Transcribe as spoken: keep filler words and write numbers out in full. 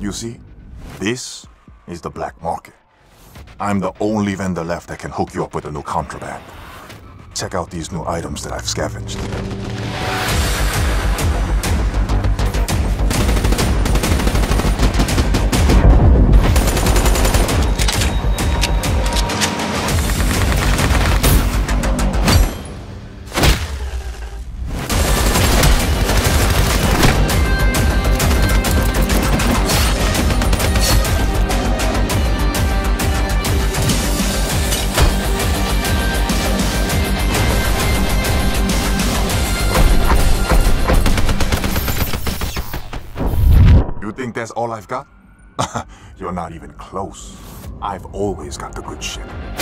you see? This is the black market. I'm the only vendor left that can hook you up with a new contraband. Check out these new items that I've scavenged. You think that's all I've got? You're not even close. I've always got the good shit.